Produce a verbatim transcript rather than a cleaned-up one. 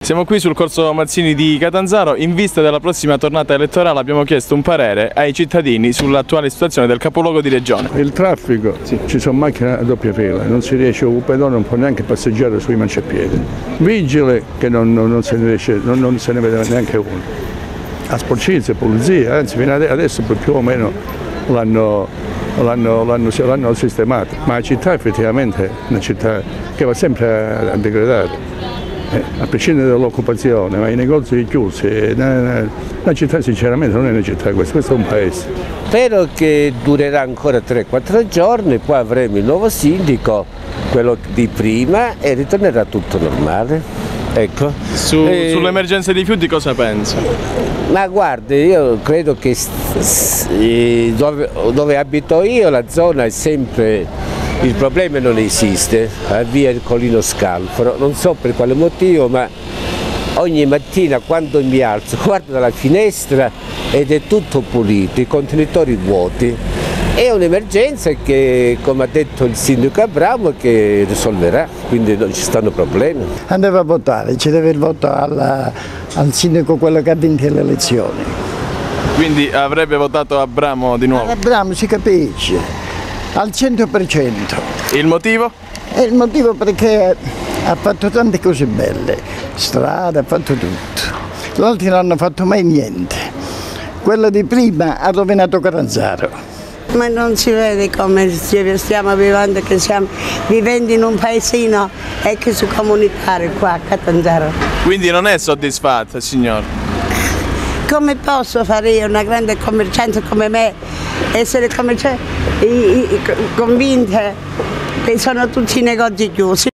Siamo qui sul corso Mazzini di Catanzaro. In vista della prossima tornata elettorale abbiamo chiesto un parere ai cittadini sull'attuale situazione del capoluogo di regione. Il traffico, sì. Ci sono macchine a doppia fila, non si riesce, un pedone non può neanche passeggiare sui marciapiedi. Vigile che non, non, non, se, ne riesce, non, non se ne vede neanche uno. A sporcizia, polizia, anzi fino adesso più o meno l'hanno l'hanno sistemato, ma la città effettivamente è una città che va sempre a degradare. Eh, a prescindere dall'occupazione, ma i negozi chiusi, una, una città sinceramente non è una città questa, questo è un paese. Spero che durerà ancora tre quattro giorni, poi avremo il nuovo sindaco, quello di prima, e ritornerà tutto normale. Ecco. Su, e... Sull'emergenza dei rifiuti cosa pensa? Ma guardi, io credo che dove, dove abito io la zona è sempre... Il problema non esiste, a via il Collino Scalfaro, non so per quale motivo, ma ogni mattina quando mi alzo guardo dalla finestra ed è tutto pulito, i contenitori vuoti. È un'emergenza che, come ha detto il sindaco Abramo, che risolverà, quindi non ci stanno problemi. Andava a votare, ci deve il voto alla, al sindaco quello che ha vinto le elezioni. Quindi avrebbe votato Abramo di nuovo? Abramo si capisce. Al cento per cento. Il motivo? E il motivo perché ha fatto tante cose belle, strade, ha fatto tutto. Gli altri non hanno fatto mai niente. Quello di prima ha rovinato Catanzaro. Ma non si vede come stiamo vivendo, che stiamo vivendo in un paesino ex comunitario qua a Catanzaro. Quindi non è soddisfatta, signor? Come posso fare io, una grande commerciante come me, essere commerciante, convinta che sono tutti i negozi chiusi?